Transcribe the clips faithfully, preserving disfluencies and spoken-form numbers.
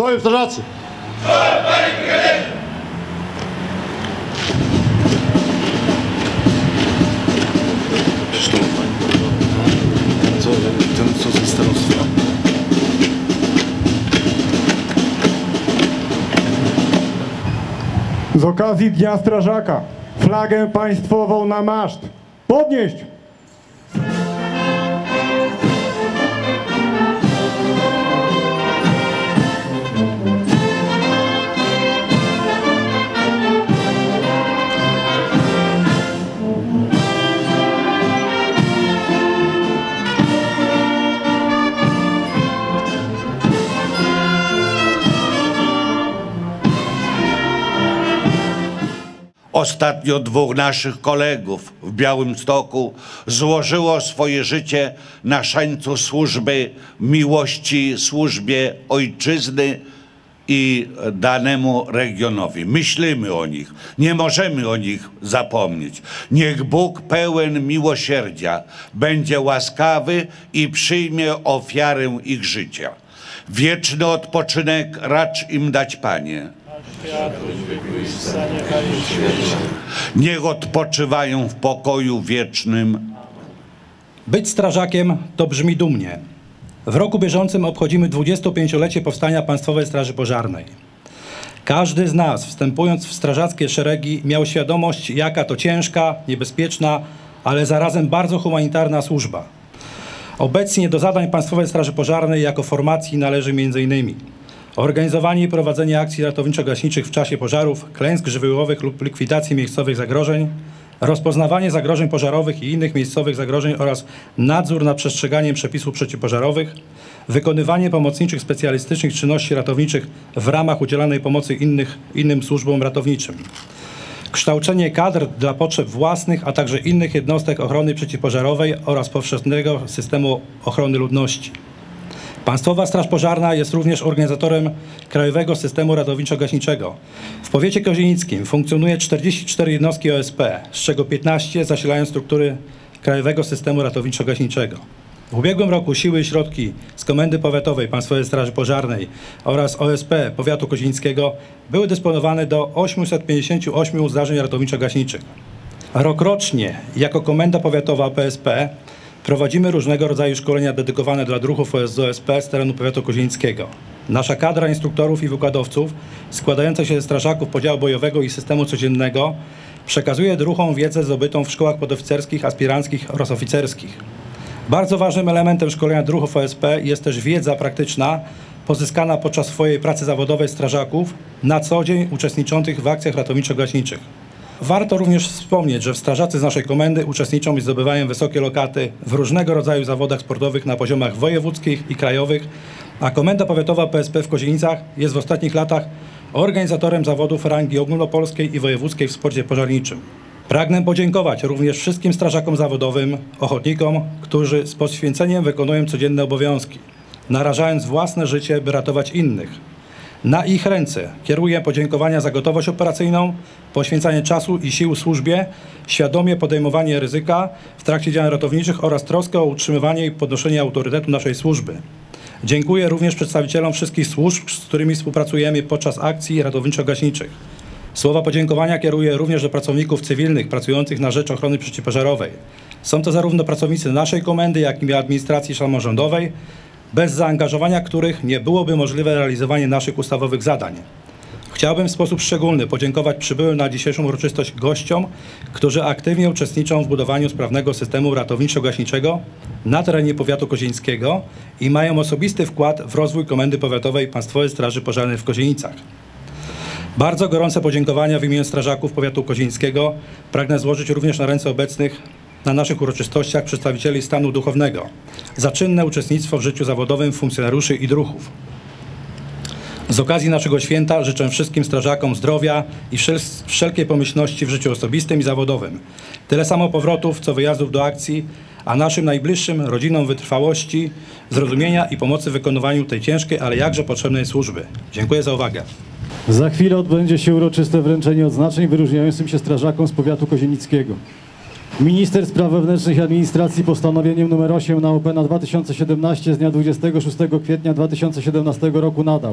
Czołem strażacy! Czołem, panie brygadierze! Zresztą, co, ten co ze starostwa? Z okazji Dnia Strażaka flagę państwową na maszt podnieść! Ostatnio dwóch naszych kolegów w Białymstoku złożyło swoje życie na szańcu służby, miłości służbie ojczyzny i danemu regionowi. Myślimy o nich, nie możemy o nich zapomnieć. Niech Bóg pełen miłosierdzia będzie łaskawy i przyjmie ofiarę ich życia. Wieczny odpoczynek racz im dać, Panie. Niech odpoczywają w pokoju wiecznym. Być strażakiem to brzmi dumnie. W roku bieżącym obchodzimy dwudziestopięciolecie powstania Państwowej Straży Pożarnej. Każdy z nas, wstępując w strażackie szeregi, miał świadomość, jaka to ciężka, niebezpieczna, ale zarazem bardzo humanitarna służba. Obecnie do zadań Państwowej Straży Pożarnej jako formacji należy między innymi organizowanie i prowadzenie akcji ratowniczo-gaśniczych w czasie pożarów, klęsk żywiołowych lub likwidacji miejscowych zagrożeń, rozpoznawanie zagrożeń pożarowych i innych miejscowych zagrożeń oraz nadzór nad przestrzeganiem przepisów przeciwpożarowych, wykonywanie pomocniczych specjalistycznych czynności ratowniczych w ramach udzielanej pomocy innych, innym służbom ratowniczym, kształcenie kadr dla potrzeb własnych, a także innych jednostek ochrony przeciwpożarowej oraz powszechnego systemu ochrony ludności. Państwowa Straż Pożarna jest również organizatorem Krajowego Systemu Ratowniczo-Gaśniczego. W powiecie kozienickim funkcjonuje czterdzieści cztery jednostki O S P, z czego piętnaście zasilają struktury Krajowego Systemu Ratowniczo-Gaśniczego. W ubiegłym roku siły i środki z Komendy Powiatowej Państwowej Straży Pożarnej oraz O S P Powiatu Kozienickiego były dysponowane do osiemset pięćdziesięciu ośmiu zdarzeń ratowniczo-gaśniczych. Rokrocznie jako Komenda Powiatowa P S P prowadzimy różnego rodzaju szkolenia dedykowane dla druhów z O S P z terenu Powiatu Kozienickiego. Nasza kadra instruktorów i wykładowców, składająca się ze strażaków podziału bojowego i systemu codziennego, przekazuje druhom wiedzę zdobytą w szkołach podoficerskich, aspiranckich oraz oficerskich. Bardzo ważnym elementem szkolenia druhów O S P jest też wiedza praktyczna pozyskana podczas swojej pracy zawodowej strażaków na co dzień uczestniczących w akcjach ratowniczo-gaśniczych. Warto również wspomnieć, że strażacy z naszej komendy uczestniczą i zdobywają wysokie lokaty w różnego rodzaju zawodach sportowych na poziomach wojewódzkich i krajowych, a Komenda Powiatowa P S P w Kozienicach jest w ostatnich latach organizatorem zawodów rangi ogólnopolskiej i wojewódzkiej w sporcie pożarniczym. Pragnę podziękować również wszystkim strażakom zawodowym, ochotnikom, którzy z poświęceniem wykonują codzienne obowiązki, narażając własne życie, by ratować innych. Na ich ręce kieruję podziękowania za gotowość operacyjną, poświęcanie czasu i sił służbie, świadomie podejmowanie ryzyka w trakcie działań ratowniczych oraz troskę o utrzymywanie i podnoszenie autorytetu naszej służby. Dziękuję również przedstawicielom wszystkich służb, z którymi współpracujemy podczas akcji ratowniczo-gaśniczych. Słowa podziękowania kieruję również do pracowników cywilnych pracujących na rzecz ochrony przeciwpożarowej. Są to zarówno pracownicy naszej komendy, jak i administracji samorządowej, bez zaangażowania których nie byłoby możliwe realizowanie naszych ustawowych zadań. Chciałbym w sposób szczególny podziękować przybyłym na dzisiejszą uroczystość gościom, którzy aktywnie uczestniczą w budowaniu sprawnego systemu ratowniczo-gaśniczego na terenie Powiatu Kozienickiego i mają osobisty wkład w rozwój Komendy Powiatowej Państwowej Straży Pożarnej w Kozienicach. Bardzo gorące podziękowania w imieniu strażaków Powiatu Kozienickiego pragnę złożyć również na ręce obecnych na naszych uroczystościach przedstawicieli stanu duchownego za czynne uczestnictwo w życiu zawodowym funkcjonariuszy i druhów. Z okazji naszego święta życzę wszystkim strażakom zdrowia i wszelkiej pomyślności w życiu osobistym i zawodowym. Tyle samo powrotów, co wyjazdów do akcji, a naszym najbliższym rodzinom wytrwałości, zrozumienia i pomocy w wykonywaniu tej ciężkiej, ale jakże potrzebnej służby. Dziękuję za uwagę. Za chwilę odbędzie się uroczyste wręczenie odznaczeń wyróżniającym się strażakom z Powiatu Kozienickiego. Minister Spraw Wewnętrznych i Administracji postanowieniem numer osiem na O P na dwa tysiące siedemnaście z dnia dwudziestego szóstego kwietnia dwa tysiące siedemnastego roku nadał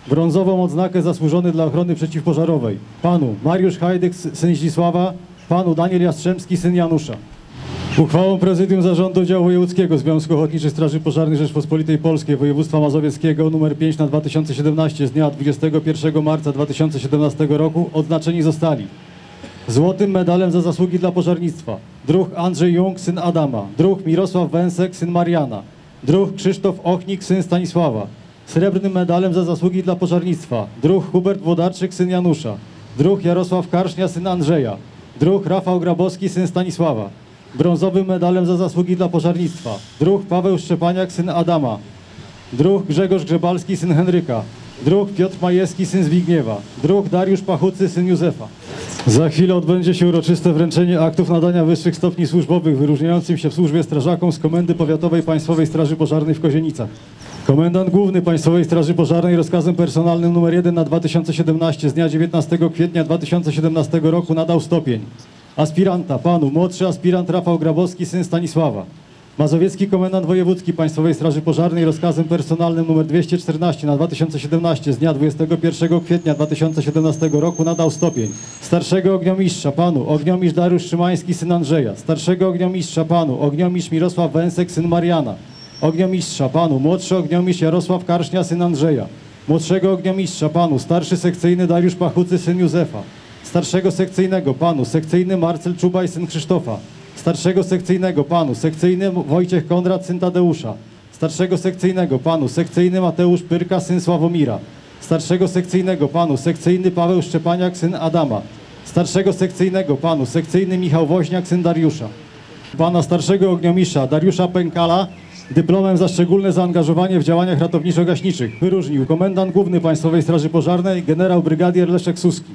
Brązową odznakę zasłużony dla ochrony przeciwpożarowej panu Mariusz Hajdyk, syn Zdzisława, panu Daniel Jastrzębski, syn Janusza. Uchwałą Prezydium Zarządu Działu Wojewódzkiego Związku Ochotniczych Straży Pożarnych Rzeczpospolitej Polskiej Województwa Mazowieckiego nr pięć na dwa tysiące siedemnaście z dnia dwudziestego pierwszego marca dwa tysiące siedemnastego roku odznaczeni zostali złotym medalem za zasługi dla pożarnictwa druh Andrzej Jung, syn Adama, druh Mirosław Węsek, syn Mariana, druh Krzysztof Ochnik, syn Stanisława, srebrnym medalem za zasługi dla pożarnictwa druh Hubert Włodarczyk, syn Janusza, druh Jarosław Karsznia, syn Andrzeja, druh Rafał Grabowski, syn Stanisława, brązowym medalem za zasługi dla pożarnictwa druh Paweł Szczepaniak, syn Adama, druh Grzegorz Grzebalski, syn Henryka, druh Piotr Majewski, syn Zbigniewa, druh Dariusz Pachucy, syn Józefa. Za chwilę odbędzie się uroczyste wręczenie aktów nadania wyższych stopni służbowych wyróżniającym się w służbie strażakom z Komendy Powiatowej Państwowej Straży Pożarnej w Kozienicach. Komendant Główny Państwowej Straży Pożarnej rozkazem personalnym nr jeden na dwa tysiące siedemnaście z dnia dziewiętnastego kwietnia dwa tysiące siedemnastego roku nadał stopień aspiranta panu młodszy aspirant Rafał Grabowski, syn Stanisława. Mazowiecki Komendant Wojewódzki Państwowej Straży Pożarnej rozkazem personalnym nr dwieście czternaście na dwa tysiące siedemnaście z dnia dwudziestego pierwszego kwietnia dwa tysiące siedemnastego roku nadał stopień starszego ogniomistrza panu ogniomistrz Dariusz Szymański, syn Andrzeja, starszego ogniomistrza panu ogniomistrz Mirosław Węsek, syn Mariana, ogniomistrza panu młodszy ogniomistrz Jarosław Karsznia, syn Andrzeja, młodszego ogniomistrza panu starszy sekcyjny Dariusz Pachucy, syn Józefa, starszego sekcyjnego panu sekcyjny Marcel Czubaj, syn Krzysztofa, starszego sekcyjnego panu sekcyjny Wojciech Konrad, syn Tadeusza, starszego sekcyjnego panu sekcyjny Mateusz Pyrka, syn Sławomira, starszego sekcyjnego panu sekcyjny Paweł Szczepaniak, syn Adama, starszego sekcyjnego panu sekcyjny Michał Woźniak, syn Dariusza, pana starszego ogniomistrza Dariusza Pękala dyplomem za szczególne zaangażowanie w działaniach ratowniczo-gaśniczych wyróżnił Komendant Główny Państwowej Straży Pożarnej generał brygadier Leszek Suski.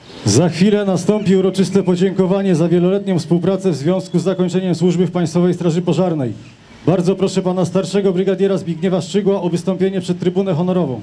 Za chwilę nastąpi uroczyste podziękowanie za wieloletnią współpracę w związku z zakończeniem służby w Państwowej Straży Pożarnej. Bardzo proszę pana starszego brygadiera Zbigniewa Szczygła o wystąpienie przed trybunę honorową.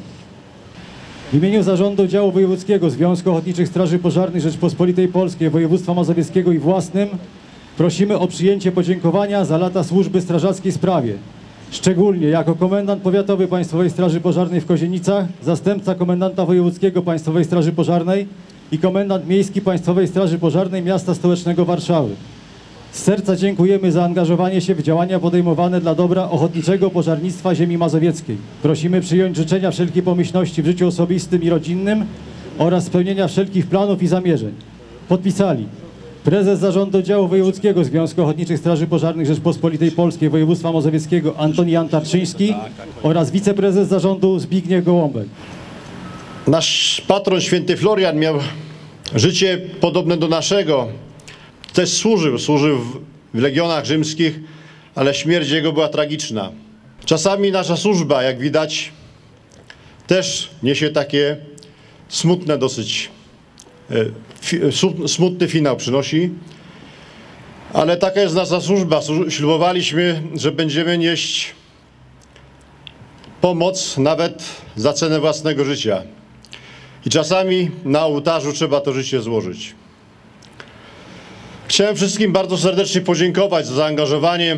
W imieniu Zarządu Działu Wojewódzkiego Związku Ochotniczych Straży Pożarnych Rzeczpospolitej Polskiej Województwa Mazowieckiego i własnym prosimy o przyjęcie podziękowania za lata służby strażackiej sprawie. Szczególnie jako komendant powiatowy Państwowej Straży Pożarnej w Kozienicach, zastępca komendanta wojewódzkiego Państwowej Straży Pożarnej i komendant miejski Państwowej Straży Pożarnej miasta stołecznego Warszawy. Z serca dziękujemy za angażowanie się w działania podejmowane dla dobra ochotniczego pożarnictwa ziemi mazowieckiej. Prosimy przyjąć życzenia wszelkiej pomyślności w życiu osobistym i rodzinnym oraz spełnienia wszelkich planów i zamierzeń. Podpisali prezes Zarządu Działu Wojewódzkiego Związku Ochotniczych Straży Pożarnych Rzeczpospolitej Polskiej Województwa Mazowieckiego Antoni Jan Tarczyński oraz wiceprezes zarządu Zbigniew Gołąbek. Nasz patron święty Florian miał życie podobne do naszego. Też służył, służył w legionach rzymskich, ale śmierć jego była tragiczna. Czasami nasza służba, jak widać, też niesie takie smutne dosyć, smutny finał przynosi. Ale taka jest nasza służba. Ślubowaliśmy, że będziemy nieść pomoc nawet za cenę własnego życia. I czasami na ołtarzu trzeba to życie złożyć. Chciałem wszystkim bardzo serdecznie podziękować za zaangażowanie,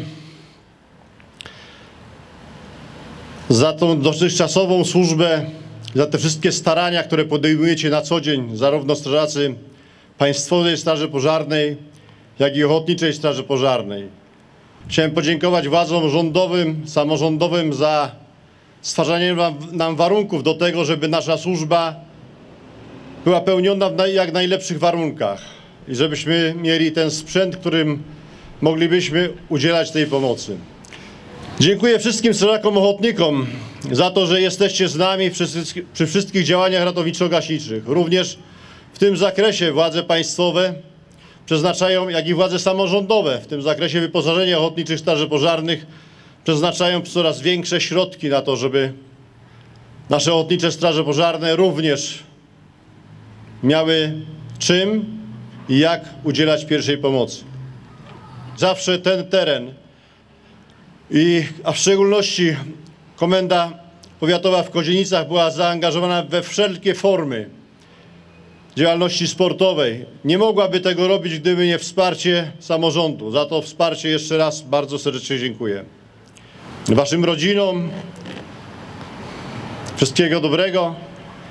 za tą dotychczasową służbę, za te wszystkie starania, które podejmujecie na co dzień, zarówno strażacy Państwowej Straży Pożarnej, jak i Ochotniczej Straży Pożarnej. Chciałem podziękować władzom rządowym, samorządowym za stwarzanie nam warunków do tego, żeby nasza służba była pełniona w jak najlepszych warunkach i żebyśmy mieli ten sprzęt, którym moglibyśmy udzielać tej pomocy. Dziękuję wszystkim strażakom ochotnikom za to, że jesteście z nami przy, przy wszystkich działaniach ratowniczo-gaśniczych. Również w tym zakresie władze państwowe przeznaczają, jak i władze samorządowe w tym zakresie wyposażenia ochotniczych straży pożarnych przeznaczają coraz większe środki na to, żeby nasze ochotnicze straże pożarne również miały czym i jak udzielać pierwszej pomocy. Zawsze ten teren, i, a w szczególności Komenda Powiatowa w Kozienicach była zaangażowana we wszelkie formy działalności sportowej. Nie mogłaby tego robić, gdyby nie wsparcie samorządu. Za to wsparcie jeszcze raz bardzo serdecznie dziękuję. Waszym rodzinom wszystkiego dobrego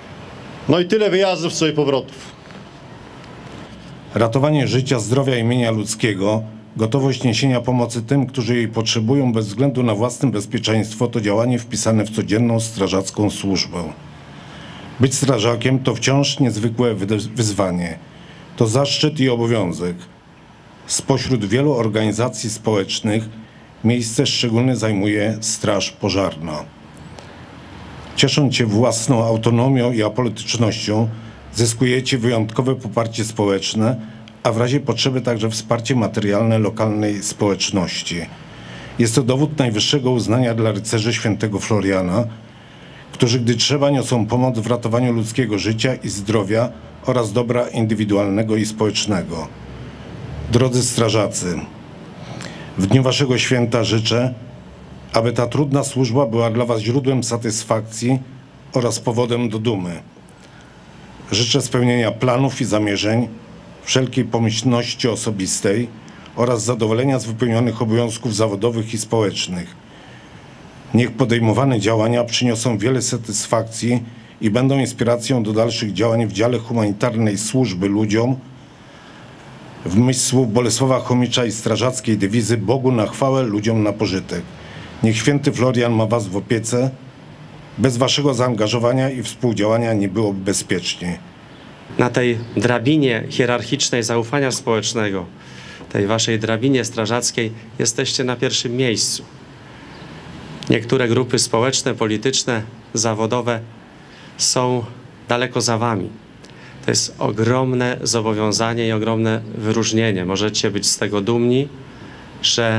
No i tyle wyjazdów, co i powrotów. Ratowanie życia, zdrowia i mienia ludzkiego, gotowość niesienia pomocy tym, którzy jej potrzebują bez względu na własne bezpieczeństwo, to działanie wpisane w codzienną strażacką służbę. Być strażakiem to wciąż niezwykłe wyzwanie. To zaszczyt i obowiązek. Spośród wielu organizacji społecznych miejsce szczególne zajmuje Straż Pożarna. Ciesząc się własną autonomią i apolitycznością, zyskujecie wyjątkowe poparcie społeczne, a w razie potrzeby także wsparcie materialne lokalnej społeczności. Jest to dowód najwyższego uznania dla rycerzy świętego Floriana, którzy gdy trzeba niosą pomoc w ratowaniu ludzkiego życia i zdrowia oraz dobra indywidualnego i społecznego. Drodzy strażacy, w dniu waszego święta życzę, aby ta trudna służba była dla was źródłem satysfakcji oraz powodem do dumy. Życzę spełnienia planów i zamierzeń, wszelkiej pomyślności osobistej oraz zadowolenia z wypełnionych obowiązków zawodowych i społecznych. Niech podejmowane działania przyniosą wiele satysfakcji i będą inspiracją do dalszych działań w dziale humanitarnej służby ludziom w myśl słów Bolesława Chomicza i strażackiej dewizy Bogu na chwałę, ludziom na pożytek. Niech święty Florian ma was w opiece. Bez waszego zaangażowania i współdziałania nie byłoby bezpiecznie. Na tej drabinie hierarchicznej zaufania społecznego, tej waszej drabinie strażackiej jesteście na pierwszym miejscu. Niektóre grupy społeczne, polityczne, zawodowe są daleko za wami. To jest ogromne zobowiązanie i ogromne wyróżnienie. Możecie być z tego dumni, że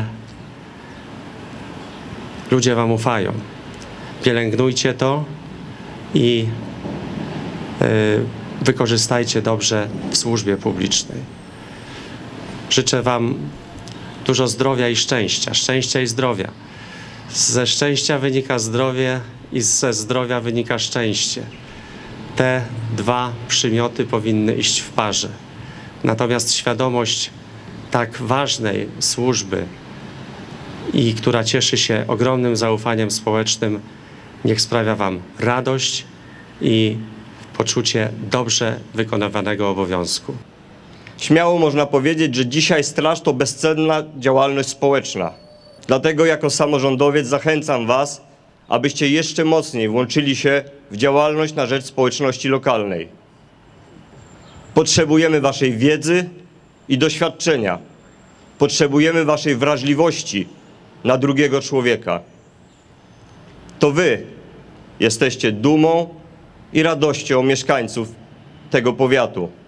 ludzie wam ufają. Pielęgnujcie to i yy, wykorzystajcie dobrze w służbie publicznej. Życzę wam dużo zdrowia i szczęścia, szczęścia i zdrowia. Ze szczęścia wynika zdrowie i ze zdrowia wynika szczęście. Te dwa przymioty powinny iść w parze. Natomiast świadomość tak ważnej służby i która cieszy się ogromnym zaufaniem społecznym, niech sprawia wam radość i poczucie dobrze wykonywanego obowiązku. Śmiało można powiedzieć, że dzisiaj straż to bezcenna działalność społeczna. Dlatego jako samorządowiec zachęcam was, abyście jeszcze mocniej włączyli się w działalność na rzecz społeczności lokalnej. Potrzebujemy waszej wiedzy i doświadczenia. Potrzebujemy waszej wrażliwości na drugiego człowieka. To wy jesteście dumą i radością mieszkańców tego powiatu.